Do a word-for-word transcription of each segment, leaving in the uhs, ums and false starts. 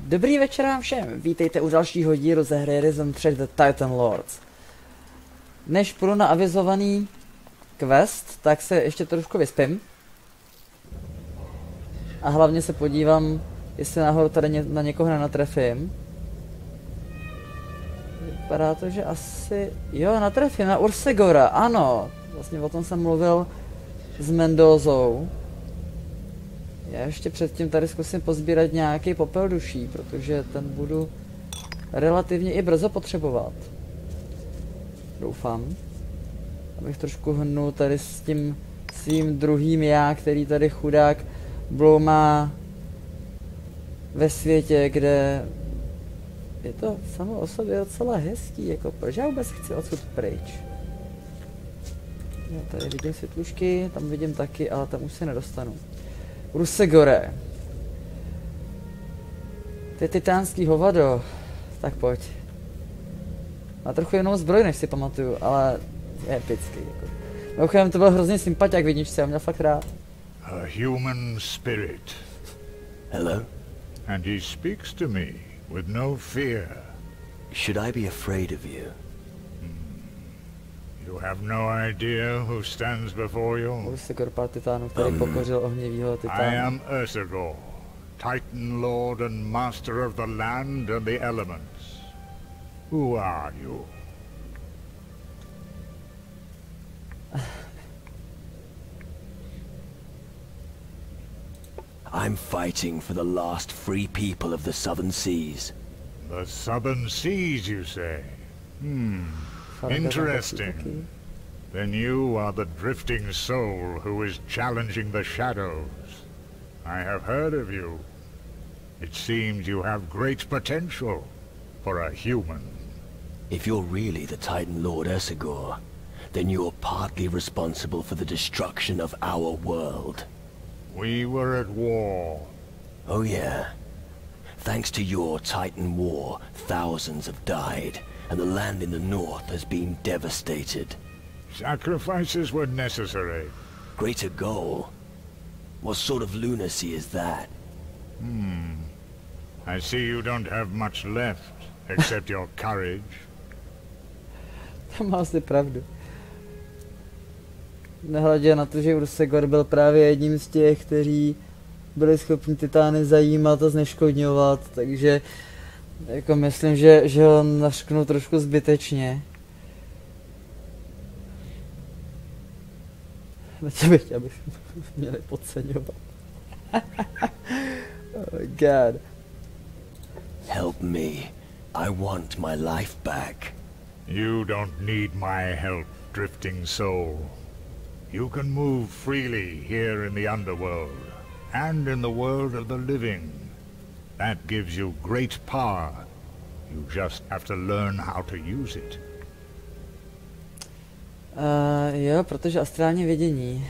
Dobrý večer vám všem, vítejte u dalšího dílu ze hry Risen tři The Titan Lords. Než půjdu na avizovaný quest, tak se ještě trošku vyspím. A hlavně se podívám, jestli náhodou tady ně, na někoho nenatrefím. Vypadá to, že asi... Jo, natrefím na Ursegora, ano. Vlastně o tom jsem mluvil s Mendozou. Já ještě předtím tady zkusím pozbírat nějaký popel duší, protože ten budu relativně i brzo potřebovat. Doufám. Abych trošku hnul tady s tím svým druhým já, který tady chudák bloumá ve světě, kde je to samo o sobě docela hezký, jako proč já vůbec chci odsud pryč. Já tady vidím světlušky, tam vidím taky, ale tam už se nedostanu. Ursegore. Ty titánský hovado. Tak pojď. Má trochu jinou zbroj, než si pamatuju, ale je epický. Jako. Mimochodem, to byl hrozně sympatiák v jedničce, já měl fakt rád. A human spirit. Hello? And he speaks to me with no fear. Should I be afraid of you? You have no idea who stands before you? Ursegor, pár titánů, který pokořil ohnivýho titánu. I am Ursegor, Titan Lord and Master of the land and the elements. Who are you? I'm fighting for the last free people of the Southern Seas. The Southern Seas, you say? Hmm. Interesting. Then you are the drifting soul who is challenging the shadows. I have heard of you. It seems you have great potential for a human. If you're really the Titan Lord Ursegor, then you're partly responsible for the destruction of our world. We were at war. Oh yeah. Thanks to your Titan war, thousands have died, and the land in the north has been devastated. Sacrifices were necessary. Greater goal? What sort of lunacy is that? Hmm. I see you don't have much left, except your courage. Tam má asi pravdu. Nehledě na to, že Ursegor byl právě jedním z těch, kteří byli schopni titány zajímat a zneškodňovat, takže jako myslím, že, že ho nařknu trošku zbytečně. Na tebe chtěl bych měli podceňovat. Oh god. Help me. I want my life back. You don't need my help, drifting soul. You can move freely here in the underworld, and in the world of the living. That gives you great power. You just have to learn how to use it. Uh, jo, protože astrální vidění.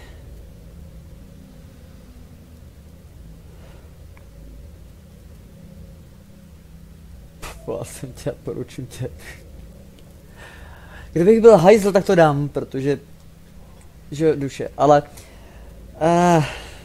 Volal jsem tě, poručím tě. Kdybych byl hajzl, tak to dám, protože... že duše, ale... Uh...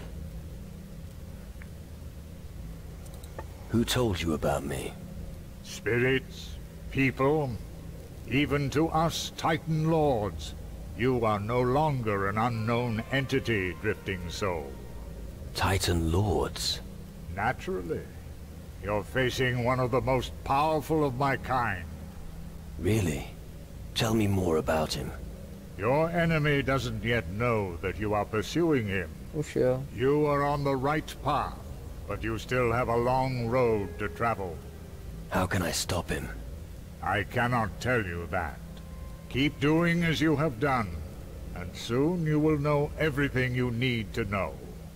Who told you about me? Spirits, people, even to us Titan Lords. You are no longer an unknown entity, drifting soul. Titan Lords? Naturally. You're facing one of the most powerful of my kind. Really? Tell me more about him. Your enemy doesn't yet know that you are pursuing him. Už jo. You are on the right path, but you still have a long road to travel. How can I stop him? I cannot tell you that. Keep doing as you have done, and soon you will know everything you need to know.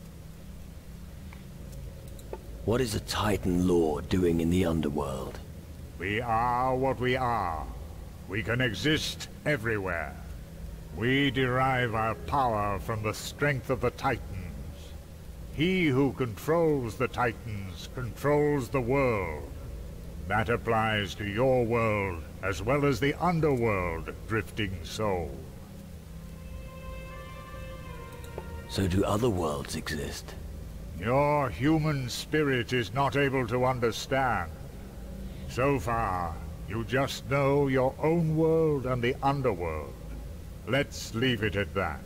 What is a Titan Lord doing in the underworld? We are what we are. We can exist everywhere. We derive our power from the strength of the Titans. He who controls the Titans controls the world. That applies to your world as well as the underworld, drifting soul. So do other worlds exist? Your human spirit is not able to understand. So far, you just know your own world and the underworld. Let's leave it at that.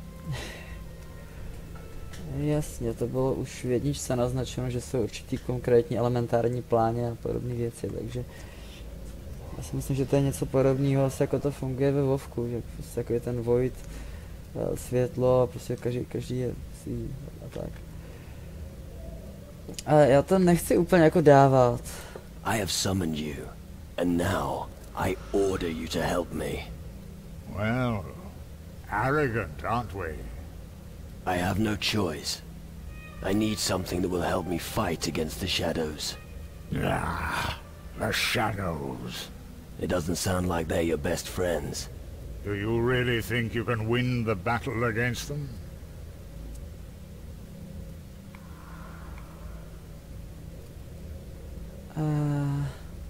Jasně, to bylo už v jedničce naznačeno, že jsou určitý konkrétní elementární plány a podobné věci, takže já si myslím, že to je něco podobného, asi jako to funguje ve Vovku, že prostě jako je ten void, světlo a prostě každý, každý je svý a tak. Ale já to nechci úplně jako dávat. I have summoned you, and now I order you to help me. Well, arrogant, aren't we? I have no choice. I need something that will help me fight against the shadows. Ah, the shadows. It doesn't sound like they're your best friends. Do you really think you can win the battle against them? Uh...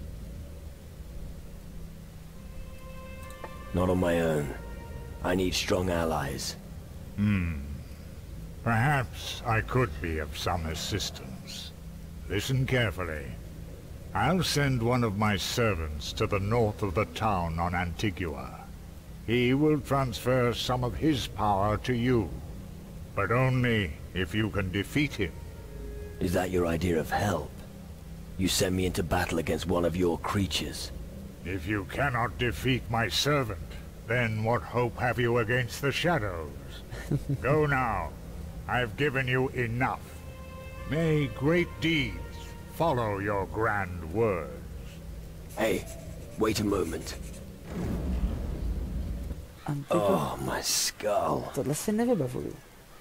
Not on my own. I need strong allies. Hmm. Perhaps I could be of some assistance. Listen carefully. I'll send one of my servants to the north of the town on Antigua. He will transfer some of his power to you, but only if you can defeat him. Is that your idea of help? You send me into battle against one of your creatures. If you cannot defeat my servant, then what hope have you against the shadows? Go now. I've given you enough. May great deeds follow your grand words. Hey, wait a moment. Oh, my skull. Tohle si nevybavuju.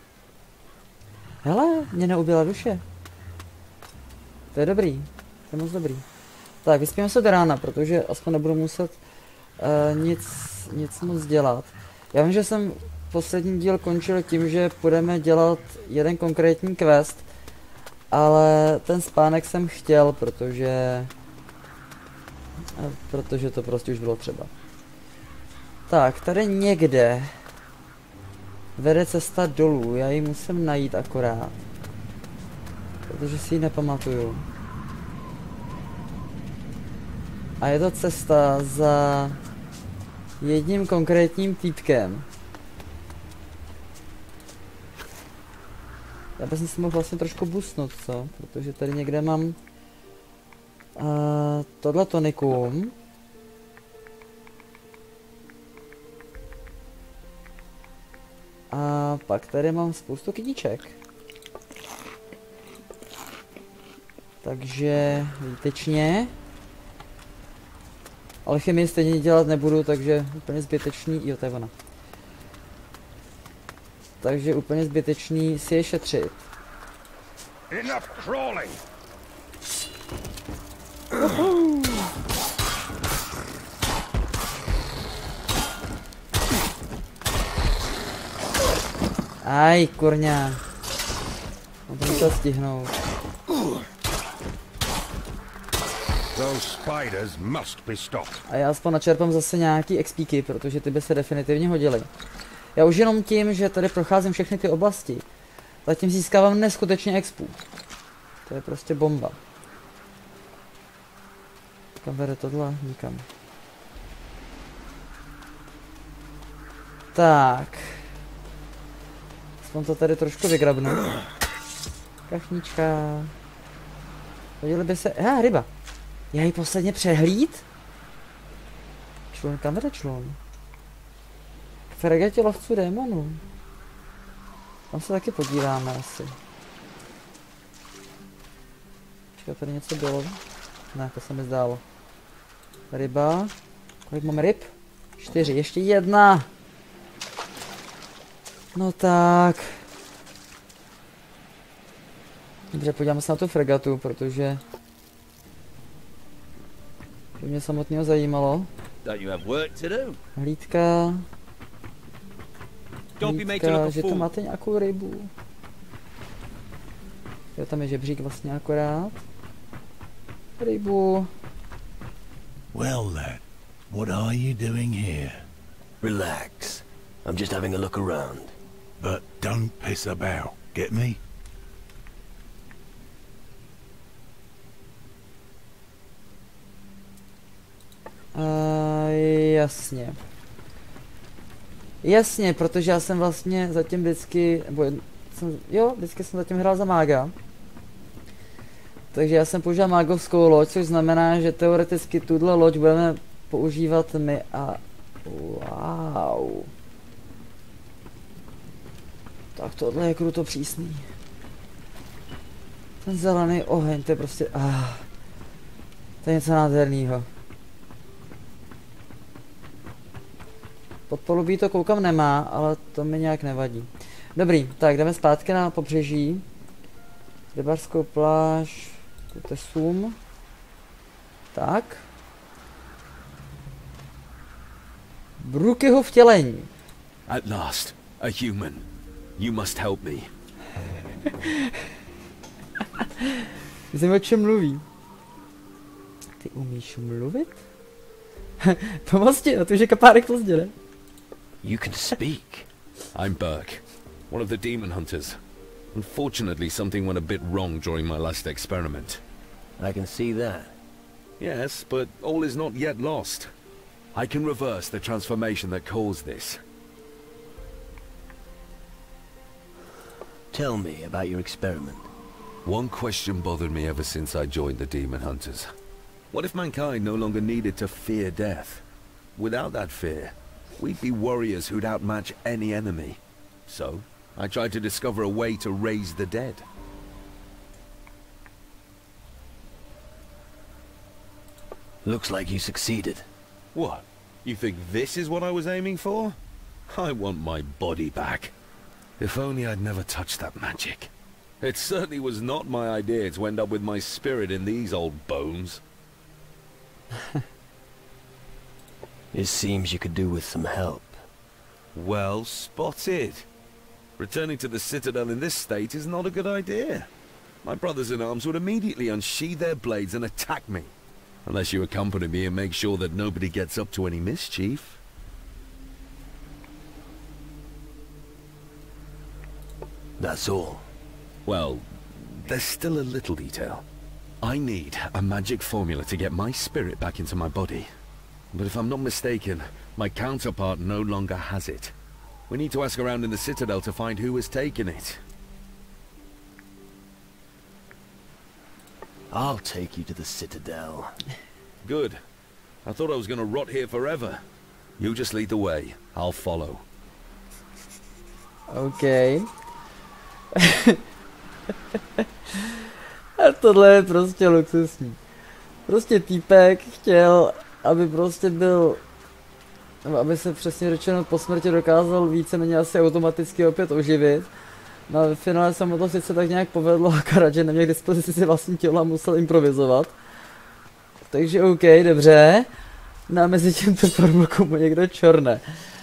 Hele, mě neubila duše. To je dobrý. To je moc dobrý. Tak, vyspíme se do rána, protože aspoň nebudu muset uh, nic, nic moc dělat. Já vím, že jsem poslední díl končil tím, že budeme dělat jeden konkrétní quest, ale ten spánek jsem chtěl, protože... Protože to prostě už bylo třeba. Tak, tady někde vede cesta dolů, já ji musím najít akorát. Protože si ji nepamatuju. A je to cesta za jedním konkrétním týpkem. Já bych si mohl vlastně trošku boostnout, co? Protože tady někde mám uh, tohle tonikum. A pak tady mám spoustu kytíček. Takže výtečně. Ale chemii stejně dělat nebudu, takže úplně zbytečný, jo, to je ona. Takže úplně zbytečný si je šetřit. Enough crawling. Uhu. Aj, kurňa. On to musel stihnout. Those spiders must be stopped. A já aspoň načerpám zase nějaký expíky, protože ty by se definitivně hodily. Já už jenom tím, že tady procházím všechny ty oblasti, zatím získávám neskutečně expů. To je prostě bomba. Kam vede tohle? Nikam. Tak. Aspoň to tady trošku vygrabnu. Kachnička. Hodili by se... Ah, ryba. Já ji posledně přehlíd? Člun, kam vede člun? K fregatě lovců démonů. Tam se taky podíváme asi. Počkej, tady něco bylo? Ne, to se mi zdálo. Ryba. Kolik máme ryb? Čtyři, ještě jedna. No tak. Dobře, podíváme se na tu fregatu, protože... To mě samotného zajímalo. Hlídka. Hlídka, že to máte nějakou rybu. Jo, tam je žebřík vlastně akorát. Rybu. Well, lad, what are you doing here? Relax. I'm just having a look around. But don't piss about, get me? jasně. Jasně, protože já jsem vlastně zatím vždycky, nebo jsem, jo, vždycky jsem zatím hrál za mága. Takže já jsem použil mágovskou loď, což znamená, že teoreticky tuhle loď budeme používat my a... Wow. Tak tohle je kruto přísný. Ten zelený oheň, to je prostě... Ah, to je něco nádhernýho. Pod polubí to koukám nemá, ale to mi nějak nevadí. Dobrý, tak jdeme zpátky na pobřeží. Rybářskou pláž, to je sum. Tak. Brookyho vtělení. At last, a human. You must help me. Myslím, o čem mluví. Ty umíš mluvit? Pomoct ti, a to už je kapárek pozdě, ne? You can speak. I'm Burke, one of the demon hunters. Unfortunately, something went a bit wrong during my last experiment. I can see that. Yes, but all is not yet lost. I can reverse the transformation that caused this. Tell me about your experiment. One question bothered me ever since I joined the demon hunters. What if mankind no longer needed to fear death? Without that fear, we'd be warriors who'd outmatch any enemy. So, I tried to discover a way to raise the dead. Looks like you succeeded. What? You think this is what I was aiming for? I want my body back. If only I'd never touched that magic. It certainly was not my idea to end up with my spirit in these old bones. It seems you could do with some help. Well spotted. Returning to the Citadel in this state is not a good idea. My brothers-in-arms would immediately unsheathe their blades and attack me. Unless you accompany me and make sure that nobody gets up to any mischief. That's all. Well, there's still a little detail. I need a magic formula to get my spirit back into my body. But if I'm not mistaken, my counterpart no longer has it. We need to ask around in the Citadel to find who has taken it. I'll take you to the Citadel. Good. I thought I was gonna rot here forever. You just lead the way. I'll follow. OK. A tohle je prostě luxusní. Prostě týpek chtěl, aby prostě byl, nebo aby se přesně řečeno po smrti dokázal víceméně asi automaticky opět oživit. No a v finále se mu to sice tak nějak povedlo, akorát, že neměl k dispozici si vlastní tělo a musel improvizovat. Takže OK, dobře. No a mezi tímto formulkou mu někdo čorne.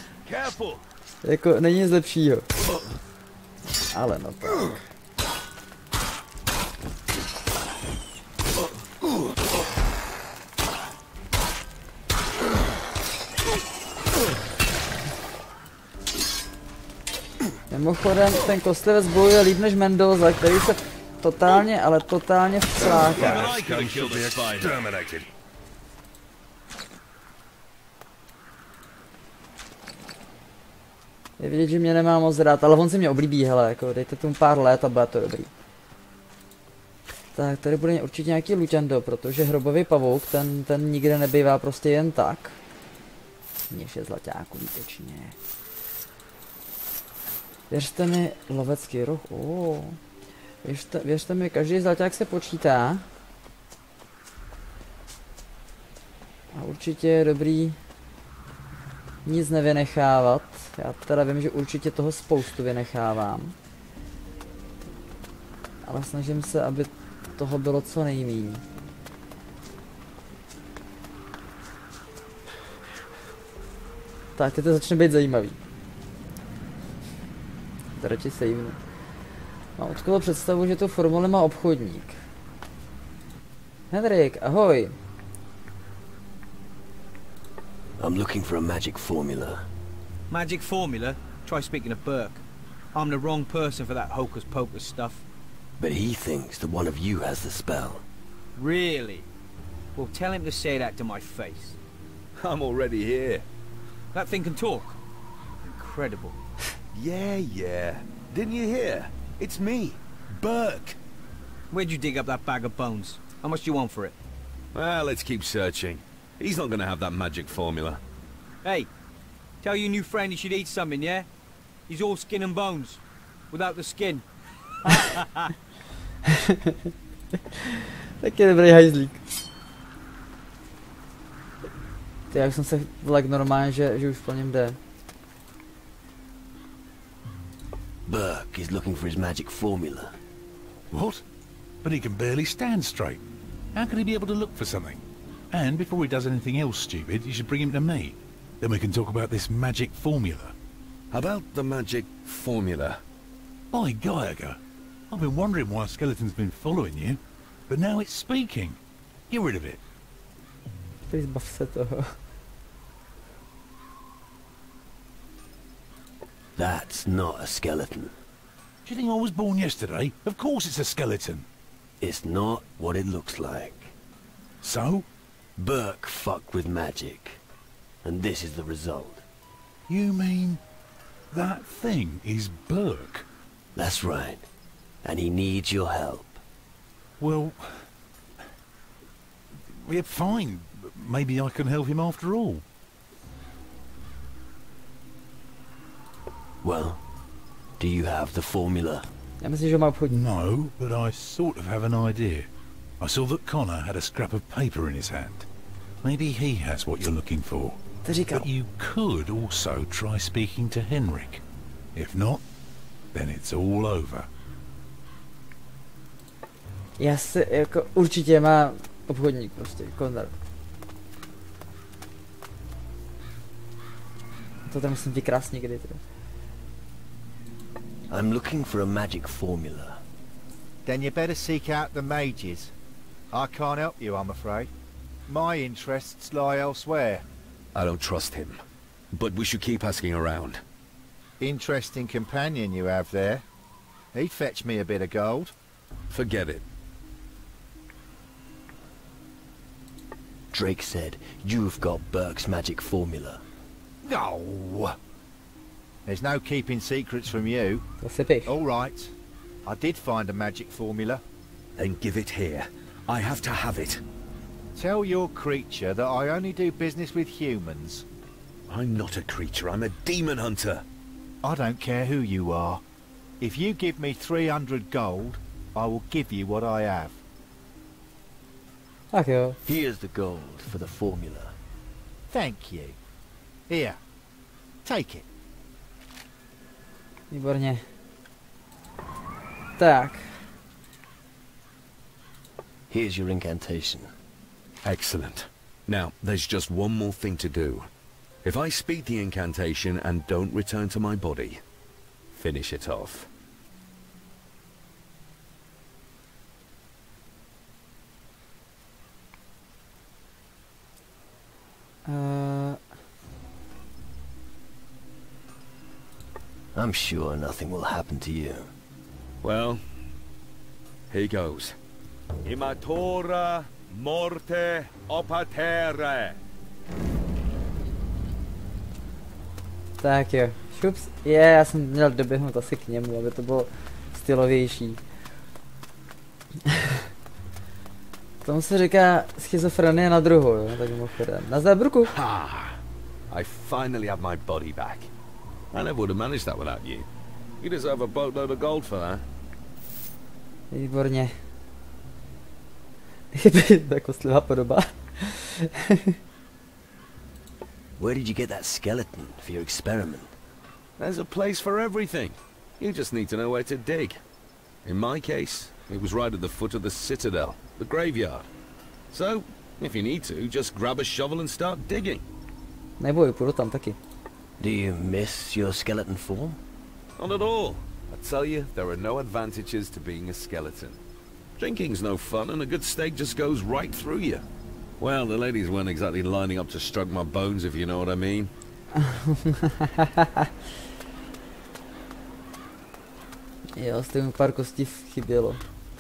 Jako není nic lepšího. Ale no tak. Mimochodem, ten kostlivec bojuje líp než Mendoza, který se totálně, ale totálně vcláká. Je vidět, že mě nemá moc rád, ale on si mě oblíbí, hele, jako dejte tomu pár let a bude to dobrý. Tak, tady bude určitě nějaký luťando, protože hrobový pavouk, ten, ten nikde nebývá prostě jen tak. Něž je zlaťáku výtečně. Věřte mi, lovecký roh, oh. věřte, věřte mi, každý zlaťák se počítá. A určitě je dobrý nic nevynechávat. Já teda vím, že určitě toho spoustu vynechávám. Ale snažím se, aby toho bylo co nejméně. Tak, teď to začne být zajímavý. To radši savenu. Mám odkolo představu, že tu formuli má obchodník. Henrik, ahoj. I'm looking for a magic formula. Magic formula? Try speaking to Burke. I'm the wrong person for that hocus pocus stuff. But he thinks that one of you has the spell. Really? Well, tell him to say that to my face. I'm already here. That thing can talk. Incredible. Yeah, yeah. Didn't you hear? It's me, Burke. Where'd you dig up that bag of bones? How much do you want for it? Well, let's keep searching. He's not gonna have that magic formula. Hey, tell your new friend he should eat something, yeah? He's all skin and bones. Without the skin. Tak je dobrý hajzlík. Ty, jak jsem se vlek normálně, že, že už po něm jde. Burke is looking for his magic formula. What? But he can barely stand straight. How can he be able to look for something? And before he does anything else stupid, you should bring him to me. Then we can talk about this magic formula. About the magic formula? By Geiger, I've been wondering why a skeleton's been following you, but now it's speaking. Get rid of it. Please zbav se toho. That's not a skeleton. Do you think I was born yesterday? Of course it's a skeleton. It's not what it looks like. So? Burke fucked with magic. And this is the result. You mean that thing is Burke? That's right. And he needs your help. Well, yeah, fine. Maybe I can help him after all. Well, do you have the formula? Já myslím, že má obchodní. No, but I sort of have an idea. I saw that Connor had a scrap of paper in his hand. Maybe he has what you're looking for. To říkal. But you could also try speaking to Henrik. If not, then it's all over. Já si, jako, určitě má obchodník prostě, Connor. To tam musím vykrásně někdy, teda. I'm looking for a magic formula. Then you better seek out the mages. I can't help you, I'm afraid. My interests lie elsewhere. I don't trust him. But we should keep asking around. Interesting companion you have there. He'd fetch me a bit of gold. Forget it. Drake said you've got Burke's magic formula. No! There's no keeping secrets from you. Zase pich. All right. I did find a magic formula. Then give it here. I have to have it. Tell your creature that I only do business with humans. I'm not a creature, I'm a demon hunter. I don't care who you are. If you give me three hundred gold, I will give you what I have. Tak jo. Here's the gold for the formula. Thank you. Here. Take it. Výborně. Tak. Here's your incantation. Excellent. Now, there's just one more thing to do. If I speak the incantation and don't return to my body, finish it off. Uh, I'm sure nothing will happen to you. Well, here goes. Imatora morte opatere. tak jo. Šups. Je, já jsem měl doběhnout asi k němu, aby to bylo stylovější. Tomu se říká schizofrenie na druhou, jo, tak mimochodem. Nazdar, Bruku. Ha! I finally have my body back. I never would have managed that without you. You deserve a boatload of gold for that. Výborně. Tak kostlivá podoba. Where did you get that skeleton for your experiment? There's a place for everything. You just need to know where to dig. In my case, it was right at the foot of the citadel, the graveyard. So, if you need to, just grab a shovel and start digging. Neboj, půjdu tam taky. Do you miss your skeleton form? Not at all. I tell you, there are no advantages to being a skeleton. Drinking's no fun, and a good steak just goes right through you. Well, the ladies weren't exactly lining up to stroke my bones, if you know what I mean. Jo, s tím pár kostí chybělo.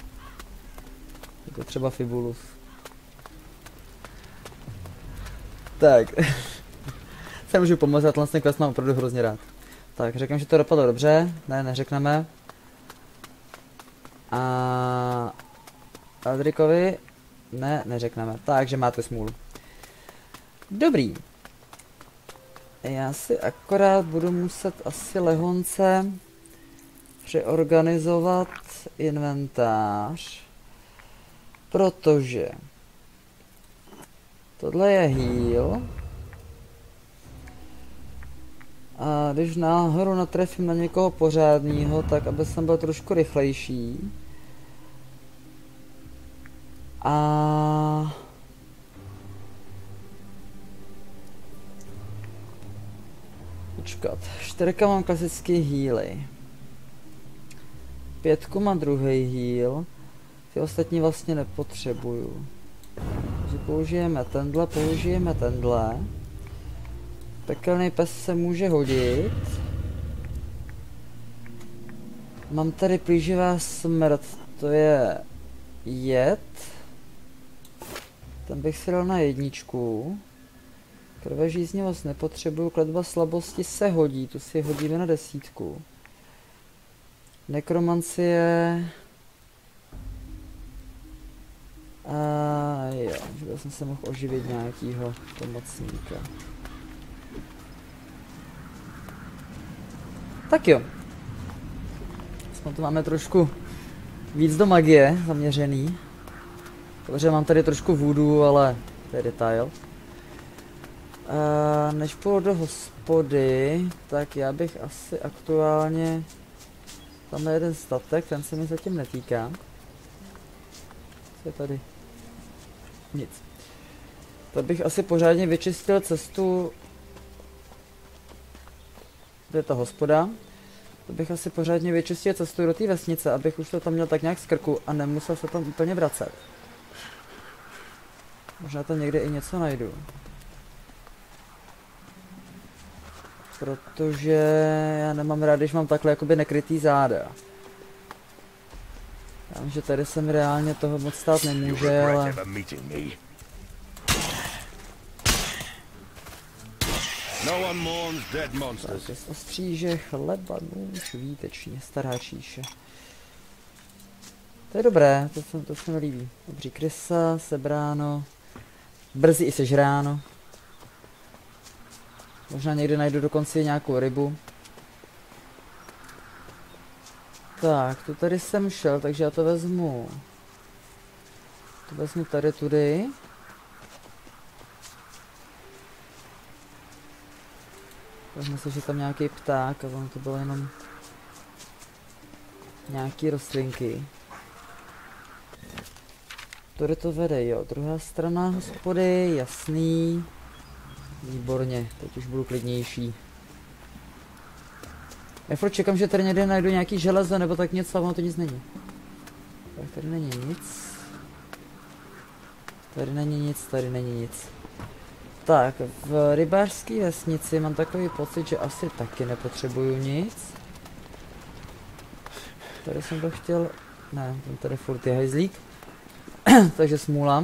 Jako třeba Fibulus. Tak. Se můžu pomoct, já tenhle quest mám opravdu hrozně rád. Tak, řekneme, že to dopadlo dobře. Ne, neřekneme. A... Aldrikovi... Ne, neřekneme. Takže máte smůlu. Dobrý. Já si akorát budu muset asi lehonce přeorganizovat inventář. Protože... Tohle je heal. A když náhodou natrefím na někoho pořádného, tak aby jsem byl trošku rychlejší. A... Počkat, čtyřka mám klasický healy. Pětku mám druhý heal. Ty ostatní vlastně nepotřebuju. Takže použijeme tenhle, použijeme tenhle. Pekelný pes se může hodit. Mám tady plíživá smrt, to je jed. Ten bych si dal na jedničku. Krvežíznivost nepotřebuju, kletba slabosti se hodí, tu si hodíme na desítku. Nekromancie... A jo, že jsem se mohl oživit nějakýho pomocníka. Tak jo. Aspoň to máme trošku víc do magie zaměřený. Protože mám tady trošku voodoo, ale to je detail. A než půjdu do hospody, tak já bych asi aktuálně... Tam je jeden statek, ten se mi zatím netýká. Co je tady? Nic. Tak bych asi pořádně vyčistil cestu. To je ta hospoda. To bych asi pořádně vyčistil cestu do té vesnice, abych už to tam měl tak nějak z krku a nemusel se tam úplně vracet. Možná tam někde i něco najdu. Protože já nemám rád, když mám takhle jakoby nekrytý záda. Já vím, že tady se mi reálně toho moc stát nemůže, ale... Tak je ostříže, chleba, nůž, výtečně, stará číše. To je dobré, to se, to se mi líbí. Dobří, krysa, sebráno, brzy i sežráno. Možná někde najdu dokonce nějakou rybu. Tak, tu tady jsem šel, takže já to vezmu. To vezmu tady tudy. Vezmu si, že tam nějaký pták a ono to bylo jenom nějaký rostlinky. Tudy to vede, jo. Druhá strana hospody, jasný. Výborně, teď už budu klidnější. Já furt čekám, že tady někde najdu nějaký železo nebo tak něco, a ono to nic není. Tak tady není nic. Tady není nic, tady není nic. Tak, v rybářské vesnici mám takový pocit, že asi taky nepotřebuju nic. Tady jsem to chtěl... Ne, tam tady furt je hajzlík. Takže smůla.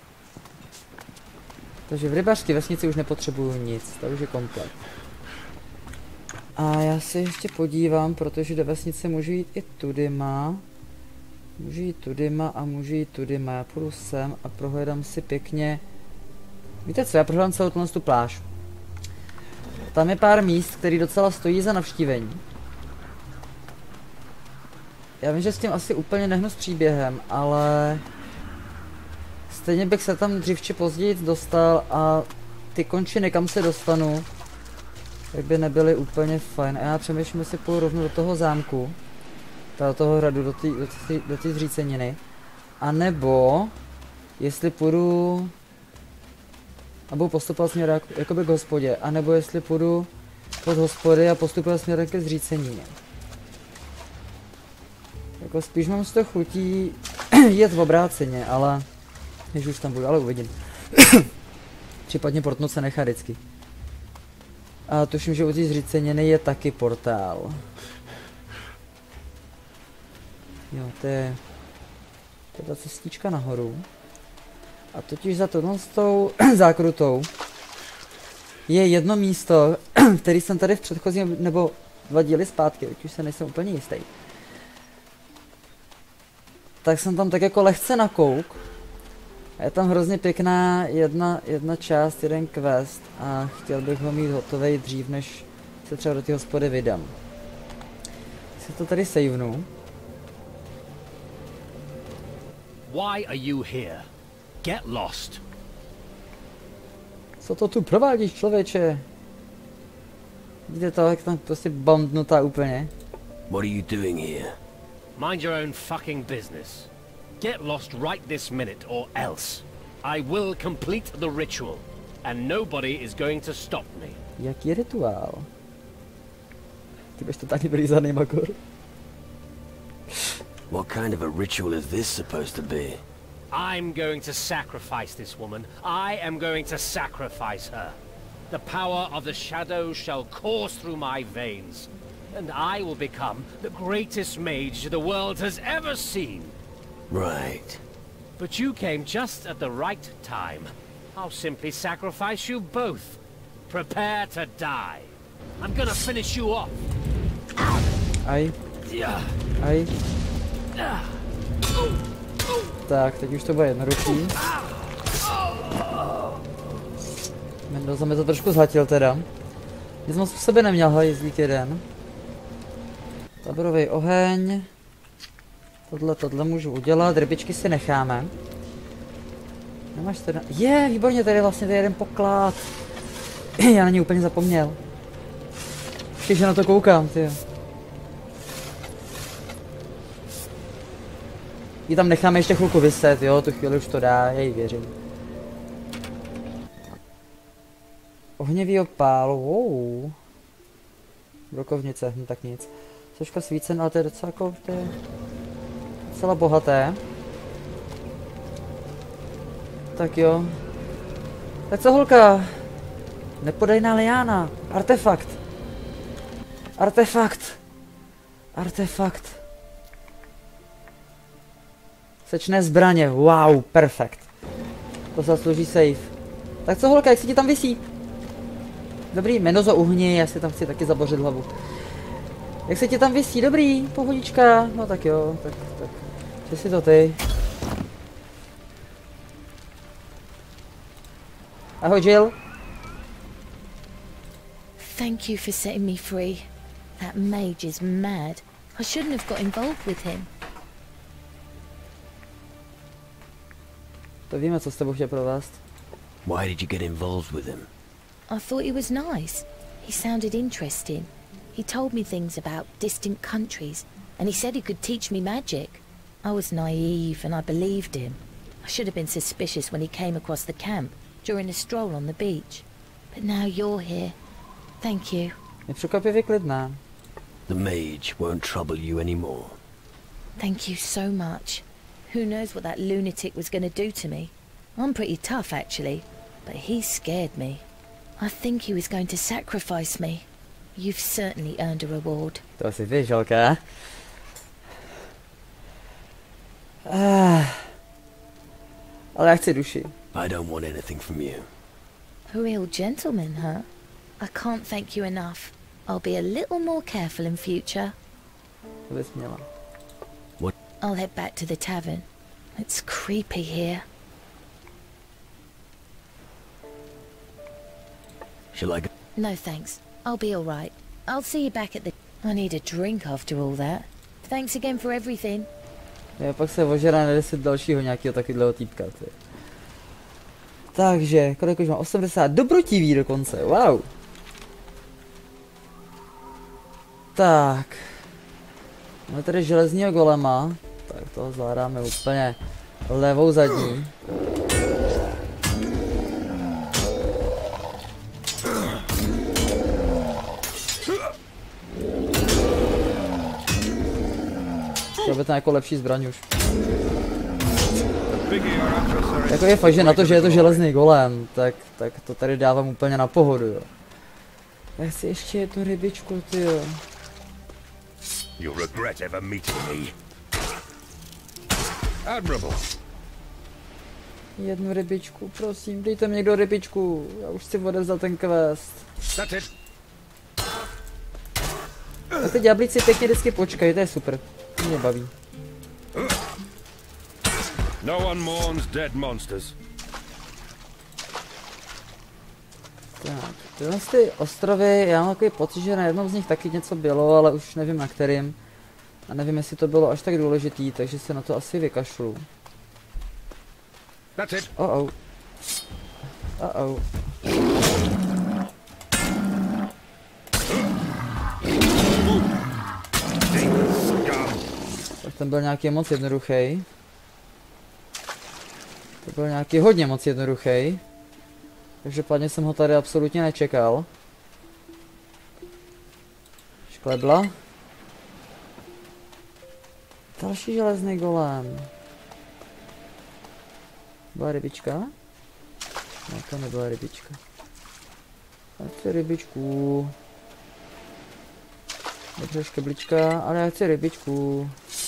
Takže v rybářské vesnici už nepotřebuju nic, to už je komplet. A já se ještě podívám, protože do vesnice můžu jít i tudyma. Můžu jít tudyma a můžu jít tudyma. Já půjdu sem a prohledám si pěkně... Víte co, já prohledám celou tu pláž. Tam je pár míst, který docela stojí za navštívení. Já vím, že s tím asi úplně nehnu s příběhem, ale... Stejně bych se tam dřív či později dostal a ty končiny, kam se dostanu, tak by nebyly úplně fajn. A já přemýšlím, jestli půjdu rovnou do toho zámku, do toho hradu, do té do do té zříceniny, a nebo jestli půjdu a budu postupovat směrem jak, jakoby k hospodě, a nebo jestli půjdu pod hospody a postupovat směrem ke zřícenině. Jako spíš mám z toho chutí jet v obráceně, ale když už tam budu, ale uvidím. Případně portnout se nechá vždycky. A tuším, že u té zříceniny je taky portál. Jo, to je... To je ta cestička nahoru. A totiž za tohle s tou zákrutou je jedno místo, který jsem tady v předchozím, nebo dva díly zpátky, teď už se nejsem úplně jistý. Tak jsem tam tak jako lehce nakouk. A je tam hrozně pěkná jedna, jedna část, jeden quest a chtěl bych ho mít hotový dřív, než se třeba do té hospody vydám. Si to tady savenu. Why are you here? Get lost. Co to tu provádíš, člověče? Vidíte to, jak tam prostě bombnutá úplně. What are you doing here? Mind your own fucking business. Get lost right this minute or else. I will complete the ritual and nobody is going to stop me. Jaký rituál? Ty budeš totálně vylízaný, Makor. What kind of a ritual is this supposed to be? I'm going to sacrifice this woman. I am going to sacrifice her. The power of the shadow shall course through my veins, and I will become the greatest mage the world has ever seen. Right. But you came just at the right time. I'll simply sacrifice you both. Prepare to die. I'm gonna finish you off. Aj. Aj. Tak, teď už to bude jednoduchý. Mendoza mi to trošku zhatil teda. Nic moc v sobě neměl hajzlík jeden. Taborový oheň. Tohle, tohle můžu udělat, rybičky si necháme. Nemáš teda... Je, výborně, tady je vlastně tady jeden poklad. Já na něj úplně zapomněl. Ještě, že na to koukám, ty. Ji tam necháme ještě chvilku vyset, jo, tu chvíli už to dá, já jí věřím. Ohnivý opál, wow. Brokovnice, hm, tak nic. Složka svícen, ale to je docela jako, to je docela bohaté. Tak jo. Tak co, holka? Nepodejná liána. Artefakt. Artefakt. Artefakt. Sečné zbraně, wow, perfekt. To se služí safe. Tak co, holka, jak si ti tam visí? Dobrý, Mendozo uhni, já si tam chci taky zabořit hlavu. Jak se ti tam visí? Dobrý, pohodička. No tak jo, tak, tak. Že si to ty. Ahoj, Jill. Thank you for setting me free. That mage is mad. I shouldn't have got involved with him. To víme, co s tebou chtěl provést. Why did you get involved with him? I thought he was nice. He sounded interesting. He told me things about distant countries, and he said he could teach me magic. I was naive, and I believed him. I should have been suspicious when he came across the camp during a stroll on the beach. But now you're here. Thank you. Je překvapivě klidná. The mage won't trouble you anymore. Thank you so much. Who knows what that lunatic was going to do to me? I'm pretty tough, actually, but he scared me. I think he was going to sacrifice me. You've certainly earned a reward. To asi víš, holka. Ah. Ale já chci duši. I don't want anything from you. A real gentleman, huh? I can't thank you enough. I'll be a little more careful in future. To bys měla. What? I'll head back to the tavern. It's creepy here. Shall I go? No thanks. I'll be all right. I'll see you back at the... I need a drink after all that. Thanks again for everything. Já pak se ožerá na deset dalšího nějakého takového týpka. Tě. Takže, kolik už mám? osmdesát. Dobrotivý dokonce, wow. Tak. Máme tady železního golema. Tak toho zvládáme úplně levou zadní. To by to jako lepší zbraň už. Jako je fakt, že na to, že je to železný golem, tak, tak to tady dávám úplně na pohodu, jo. Já chci ještě jednu rybičku, tyjo. You'll regret ever meeting me. Admirable. Jednu rybičku, prosím, dejte mi někdo rybičku. Já už chci odevzat ten quest. A ty ďáblíci pěkně vždycky počkají, to je super. To mě baví. No one mourns dead monsters. Tak, tyhle ty ostrovy, já mám takový pocit, že na jednom z nich taky něco bylo, ale už nevím na kterým. A nevím, jestli to bylo až tak důležitý, takže se na to asi vykašlu. Oh oh. Oh oh. Tak ten byl nějaký moc jednoduchý. To byl nějaký hodně moc jednoduchý. Každopádně jsem ho tady absolutně nečekal. Šklebla. Další železný golem. Byla rybička? No to nebyla rybička. Já chci rybičku. Dobře, škeblička, ale já chci rybičku.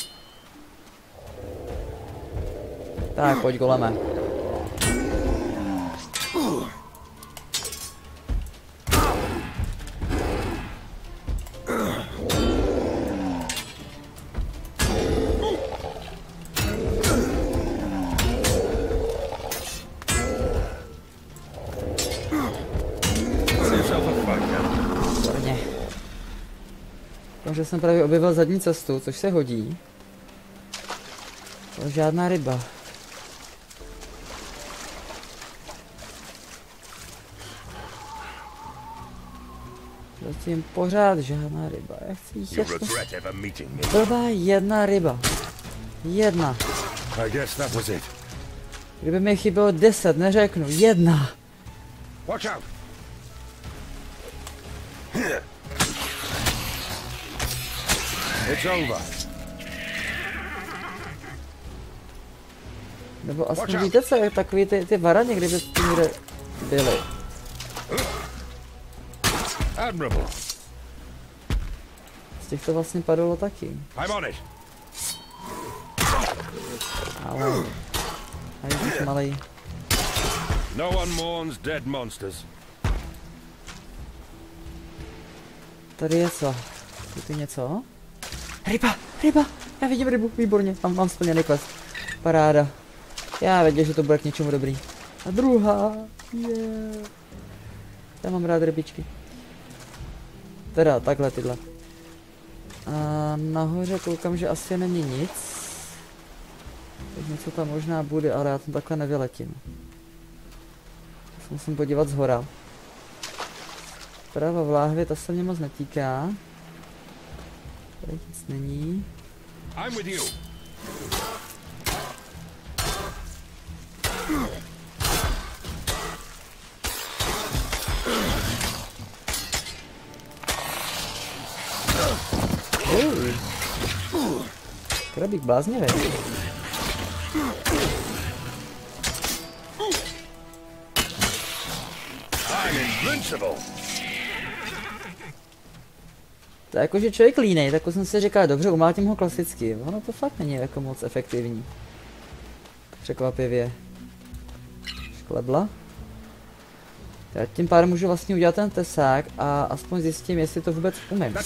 Tak, pojď goleme. Že jsem právě objevil zadní cestu, což se hodí. To žádná ryba. Zatím pořád žádná ryba. Já chci jít ještě. Blbá jedna ryba. Jedna. Kdyby mi chybělo deset, neřeknu. Jedna. Watch out. It's over. Nebo aspoň víte co, takový ty, ty varani, kdyby ty někde byly. Admirable. Z těch to vlastně padlo taky. I'm on it. Ale... A ježiš malej. No one mourns dead monsters. Tady je co? Je tu něco? Ryba! Ryba! Já vidím rybu, výborně, mám, mám splněný quest. Paráda. Já věděl, že to bude k něčemu dobrý. A druhá! Yeah. Já mám rád rybičky. Teda, takhle tyhle. A nahoře koukám, že asi není nic. Tak něco tam možná bude, ale já tam takhle nevyletím. Tak se musím podívat zhora. Prava v láhvě, ta se mě moc netýká. Tady nic není. I'm with you. Krabík bláznivý. I'm invincible. To je jako, že člověk línej, tak jsem si říkal, dobře, umlátím ho klasicky. Ono to fakt není jako moc efektivní. Překvapivě. Šklebla. Já tím pádem můžu vlastně udělat ten tesák a aspoň zjistím, jestli to vůbec umím.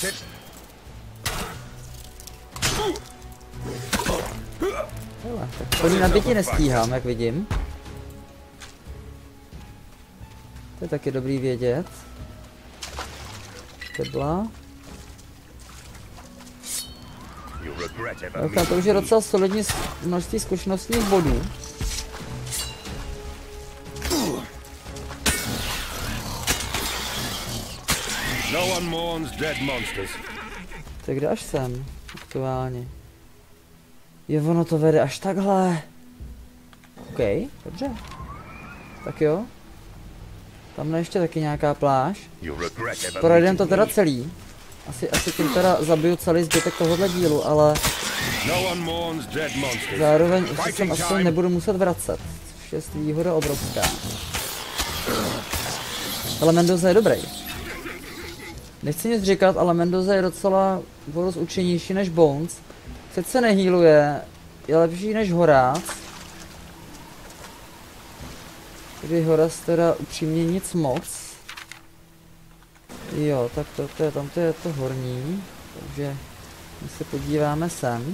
Hele, tak plný nabití nestíhám, jak vidím. To je taky dobrý vědět. Šklebla. Okay, to už je docela solidní množství zkušenostních bodů. No one mourns dead monsters. Tak kde až sem, aktuálně. Jo, ono to vede až takhle. OK, dobře. Tak jo. Tamhle ještě taky nějaká pláž. Projdem to teda celý. Asi, asi tím teda zabiju celý zbytek tohohle dílu, ale zároveň už se sem asi nebudu muset vracet, což je výhoda obrovská. Ale Mendoza je dobrý. Nechci nic říkat, ale Mendoza je docela dost účinnější než Bones. Sice nehýluje, je lepší než Horác. Tady hora teda upřímně nic moc. Jo, tak to, to je, tam to je to horní, takže my se podíváme sem.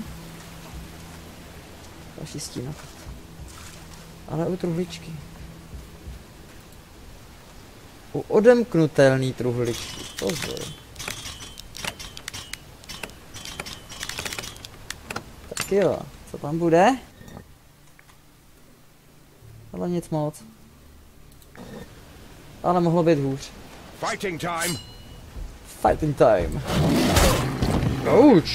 Další stína. Ale u truhličky. U odemknutelný truhličky, pozor. Tak jo, co tam bude? Ale nic moc. Ale mohlo být hůř. Fighting time. Fighting time. Ouch.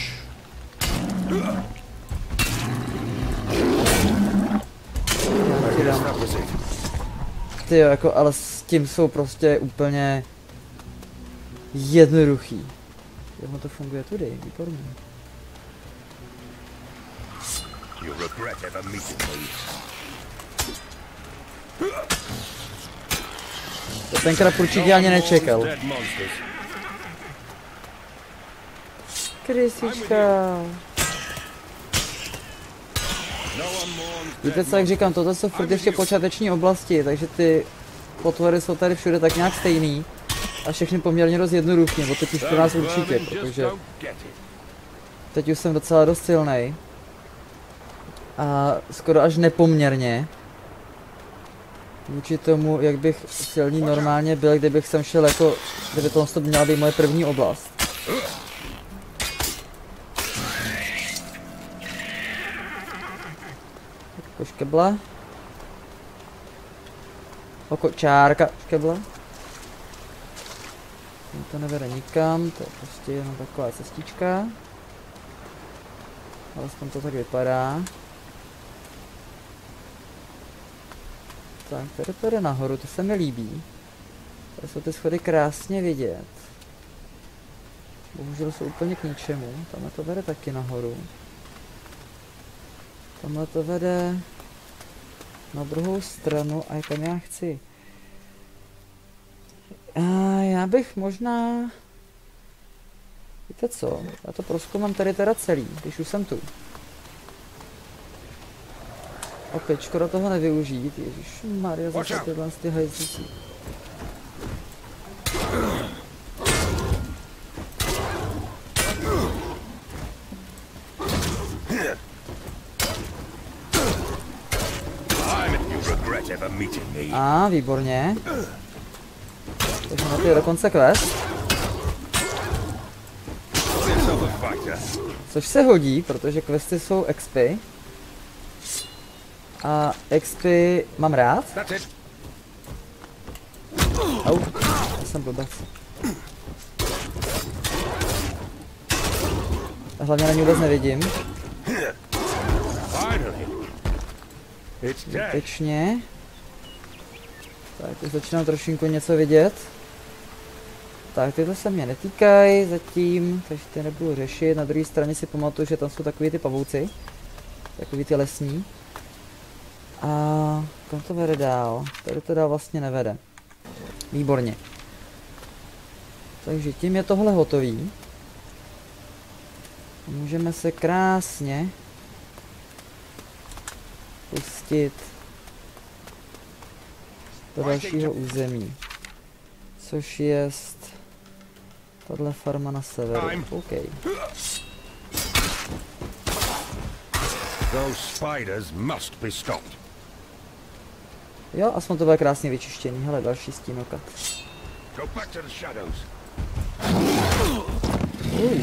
Tyjo, jako, ale s tím jsou prostě úplně jednoduchý. Jak to funguje tudy, výborně. To tenkrát určitě ani nečekal. Krysička. Víte co, jak říkám, tohle jsou furt ještě počáteční oblasti, takže ty potvory jsou tady všude tak nějak stejný. A všechny poměrně dost jednoduchý, nebo teď už pro nás určitě, protože teď už jsem docela dost silnej. A skoro až nepoměrně vůči tomu, jak bych silný normálně byl, kdybych sem šel jako, kdyby tohle to měla být moje první oblast. Jako škebla. Oko čárka škebla. To nevede nikam, to je prostě jenom taková cestička. Alespoň to tak vypadá. Tak, tady to jde nahoru, to se mi líbí. Tady jsou ty schody krásně vidět. Bohužel jsou úplně k ničemu. Tamhle to vede taky nahoru. Tamhle to vede na druhou stranu a kam já chci. A já bych možná... Víte co? Já to prozkoumám tady teda celý, když už jsem tu. Opět, škoda toho nevyužít, ježišmarja, zase tyhle ty hajzlíky. A, výborně. Takže na to je dokonce quest. Což se hodí, protože questy jsou X P. A X P mám rád. Au, já jsem blbec. A hlavně na ní vůbec nevidím. Zbytečně. Tak, už začínám trošinku něco vidět. Tak, tyhle se mě netýkají zatím, takže ty nebudu řešit. Na druhé straně si pamatuju, že tam jsou takový ty pavouci. Takový ty lesní. A kam to vede dál? Tady to dál vlastně nevede. Výborně. Takže tím je tohle hotový. Můžeme se krásně pustit do dalšího území. Což je tahle farma na severu. OK. Those spiders must be stopped. Jo, aspoň to bude krásně vyčištěný. Hele, další stínokat. Go back to the shadows. Uj.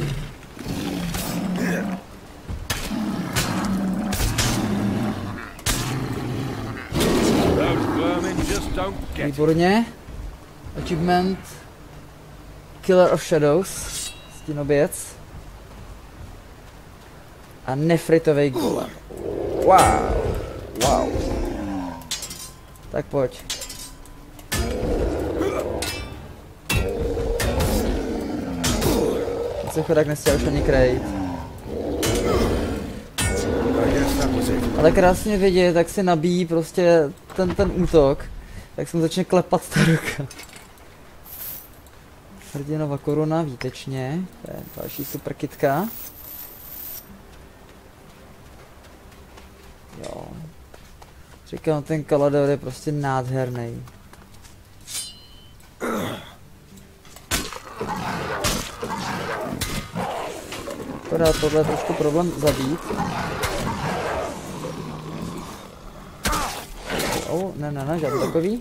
Výborně. Achievement Killer of Shadows. Stínoběc. A nefritovej golem. Wow. Wow. Tak pojď. Teď se chodák nestěl už ani krejt. Ale krásně vidět, jak si nabíjí prostě ten, ten útok. Tak se mu začne klepat ta ruka. Hrdinova koruna, výtečně. To je další super kitka. Říkám, ten Kalador je prostě nádherný. Akorát tohle je trošku problém zabít. Oh, ne, ne, ne, žádný takový.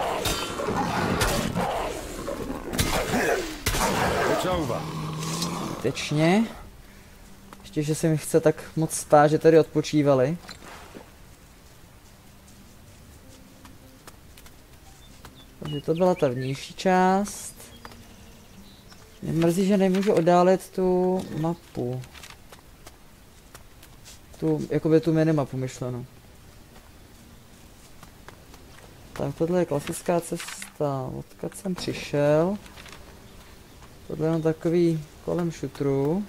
Tečně. Ještě, že se mi chce tak moc stát, že tady odpočívali. Takže to byla ta vnější část. Mě mrzí, že nemůžu oddálit tu mapu. Tu, jakoby tu minimapu myšlenou. Tak tohle je klasická cesta, odkud jsem přišel. Tohle je jenom takový kolem šutru.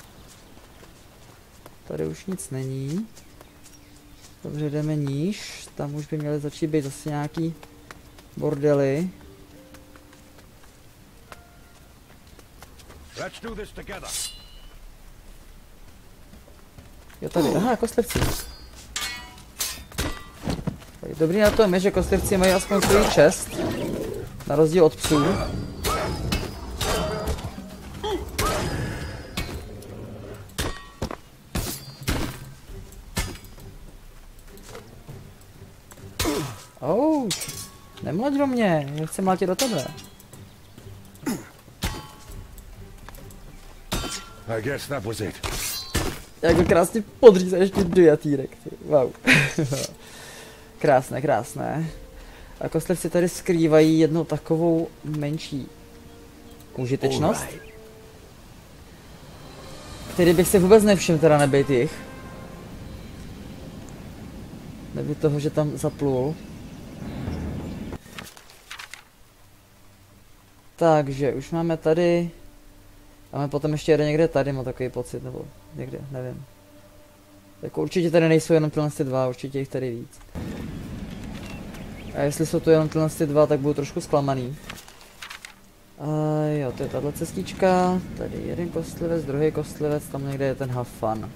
Tady už nic není. Dobře, jdeme níž, tam už by měly začít být zase nějaký bordely. Let's do this together. Jo, tady, aha, kostlivci. Dobrý na tom je, že kostlivci mají aspoň svůj čest, na rozdíl od psů. Oh, nemlať do mě, já chci mlátit do tebe. I guess that was it. Jak ho krásně podříze ještě dojatýrek. Wow. Krásné, krásné. A kostlivci tady skrývají jednu takovou menší užitečnost, který bych si vůbec nevšiml, teda nebejt jich. Nebýt toho, že tam zaplul. Takže už máme tady. Máme potom ještě jeden někde tady, mám takový pocit, nebo někde, nevím. Jako určitě tady nejsou jenom tyhle dva, určitě jich tady víc. A jestli jsou to jenom tyhle dva, tak budu trošku zklamaný. A jo, to je tahle cestička, tady jeden kostlivec, druhý kostlivec, tam někde je ten Hafan.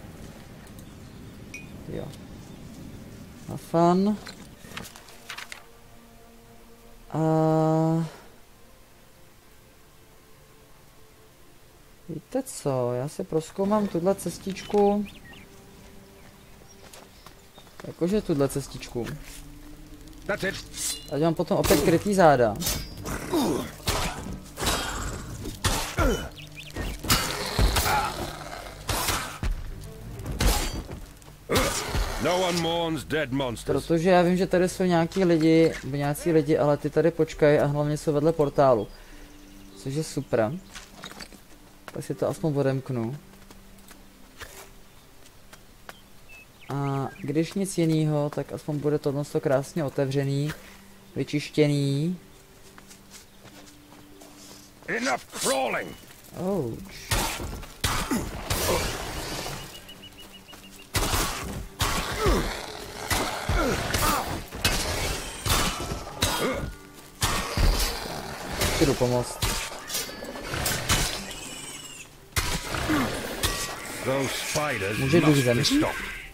Jo. Hafan. A... Víte co, já si prozkoumám tuhle cestičku. Jakože tuhle cestičku. A mám potom opět krytý záda. No one mourns dead monsters. Protože já vím, že tady jsou nějaký lidi, nějací lidi, ale ty tady počkají a hlavně jsou vedle portálu. Což je super. Tak si to aspoň odemknu. A když nic jiného, tak aspoň bude tohle krásně otevřený, vyčištěný. Enough crawling. Ouch. Jdu pomoct. Může bych zemřít?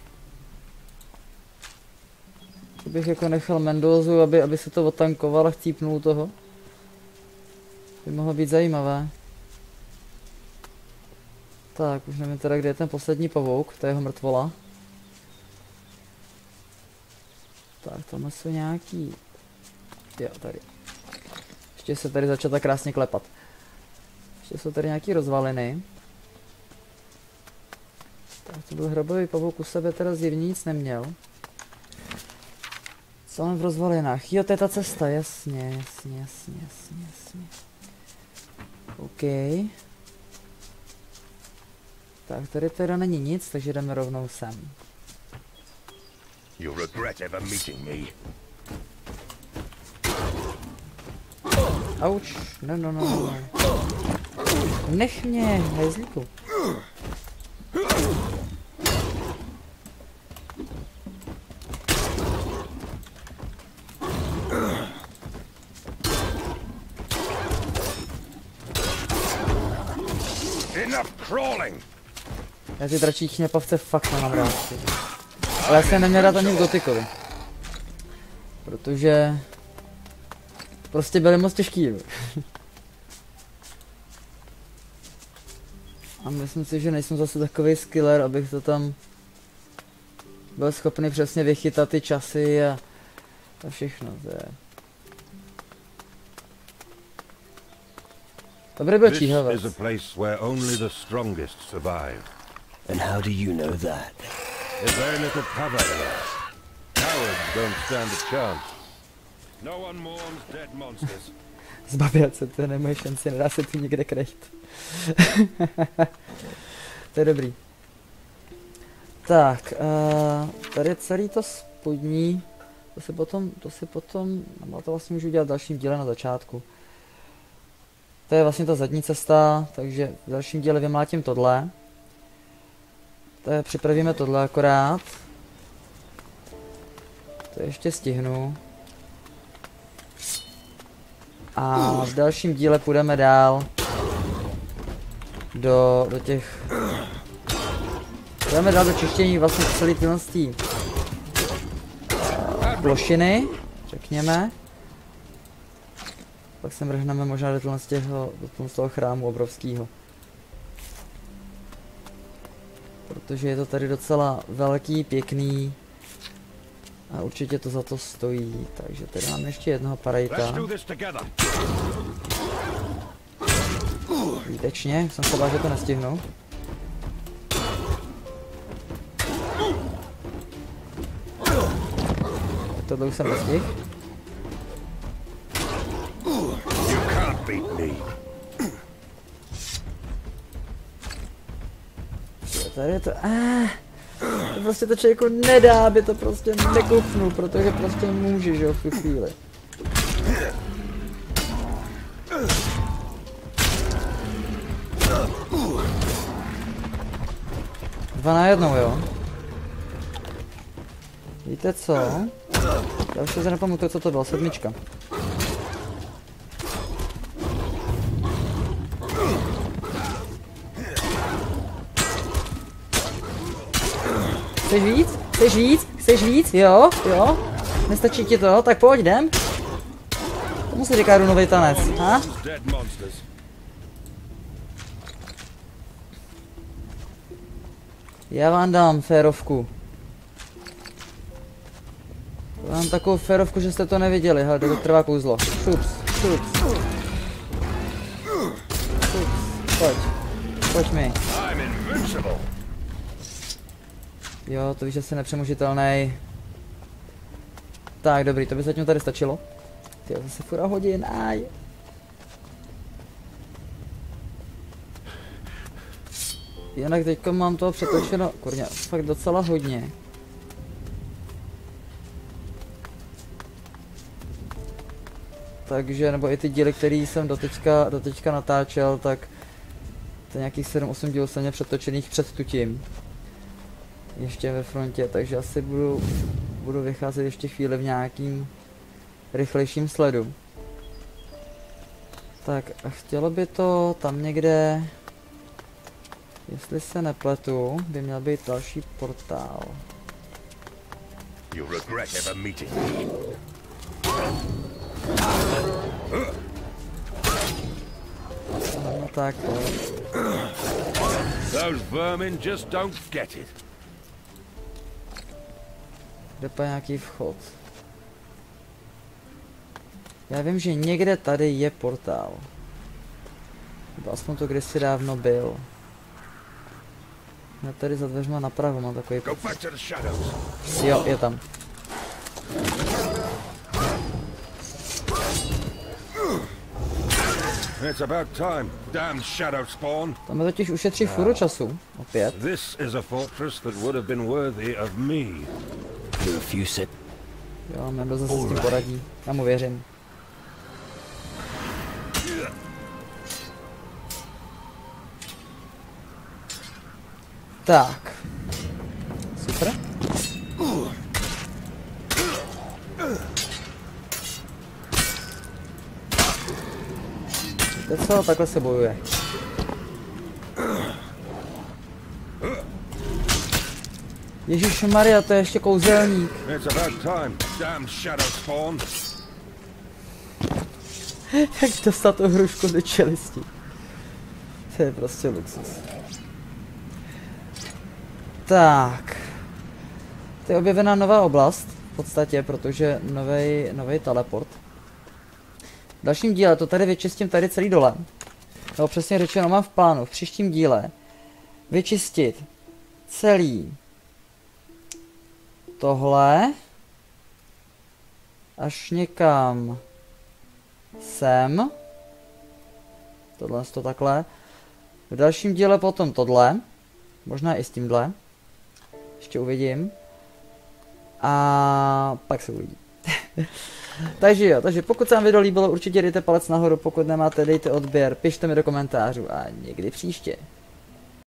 Kdybych jako nechal Mendozu, aby, aby se to otankoval a chcípnul toho. By mohlo být zajímavé. Tak, už nevím teda, kde je ten poslední pavouk, to je jeho mrtvola. Tak, tam jsou nějaký... Jo, tady. Ještě se tady začal tak krásně klepat. Ještě jsou tady nějaký rozvaliny. Tak, to byl hrobový pavouk u sebe teda zjevně nic neměl. Co mám v rozvalinách? Jo, to je ta cesta, jasně, jasně, jasně, jasně, jasně. OK. Tak, tady teda není nic, takže jdeme rovnou sem. You'll regret ever meeting me. Auč, no, no, no, no. Nech mě, hejzlíku. Já ty dračí chněpavce fakt nemám rád. Ale já se neměl dát ani v Gotikovi. Protože prostě byly moc těžký. A myslím si, že nejsem zase takový skiller, abych to tam byl schopný přesně vychytat ty časy a, a všechno. To je... To bude byl číhavec. This is a place where only the strongest survive. And how do you know that? There's very little cover here. Cowards don't stand a chance. No one mourns dead monsters. Zbavit se, to nemají šanci, nedá se tu nikde krejt. To je dobrý. Tak, uh, tady je celý to spodní, to si potom, to si potom, no to vlastně můžu udělat v dalším díle na začátku. To je vlastně ta zadní cesta, takže v dalším díle vymlátím tohle. To je, připravíme tohle akorát. To ještě stihnu. A v dalším díle půjdeme dál do, do těch... Půjdeme dál do čištění vlastně celý tyhle plošiny, řekněme. Pak se mrhneme možná do tohle z těho, do toho chrámu obrovského. Protože je to tady docela velký, pěkný. A určitě to za to stojí, takže tady máme ještě jednoho parajta. Výtečně, jsem se bál, že to nestihnu. Tohle už jsem nestihl. Tady je to... Ah, to prostě to člověku nedá, aby to prostě nekupnul, protože prostě může, že jo, v tu chvíli. Dva na jednou, jo. Víte co? Já už se nepamatuju, co to bylo, sedmička. Chceš víc? Chceš víc? Chceš víc? Jo? Jo? Nestačí ti to? Tak pojď, jdem. Tomu se říká runový tanec, ha? Já vám dám férovku. Mám takovou férovku, že jste to neviděli, hele, to trvá kouzlo. Šups, šups. Šups, pojď. Pojď mi. Jo, to víš, že jsi nepřemožitelný. Tak, dobrý, to by zatím tady stačilo. Tyjo, zase fura hodin, aj. Jinak teďka mám toho přetočeno, kurně, fakt docela hodně. Takže, nebo i ty díly, které jsem doteďka, doteďka natáčel, tak to nějakých sedm osm dílů jsem měl přetočených před tutím. Ještě ve frontě, takže asi budu, budu vycházet ještě chvíli v nějakým rychlejším sledu. Tak a chtělo by to tam někde, jestli se nepletu, by měl být další portál. No tak. Those vermin just don't get it. Kde pa nějaký vchod? Já vím, že někde tady je portál. Nebo aspoň to kdysi dávno byl. Já tady za dveřma napravo mám takový pocit. Jo, je tam. It's about time. Damn shadow spawn. Tam je totiž ušetří furu času. Opět. This is a fortress that would have been worthy of me. Jo, Mendo zase s tím poradí. Já mu věřím. Tak. Super. Víte co? Takhle se bojuje. Ježišmarja, to je ještě kouzelník. It's about time. Damn shadow spawn. Jak dostat tu hrušku do čelisti. To je prostě luxus. Tak. To je objevená nová oblast. V podstatě, protože novej, novej teleport. V dalším díle to tady vyčistím tady celý dole. No přesně řečeno, mám v plánu v příštím díle vyčistit celý tohle až někam sem. Tohle to takhle. V dalším díle potom tohle. Možná i s tímhle. Ještě uvidím. A pak se uvidí. Takže jo, takže pokud se vám video líbilo, určitě dejte palec nahoru, pokud nemáte, dejte odběr, pište mi do komentářů a někdy příště.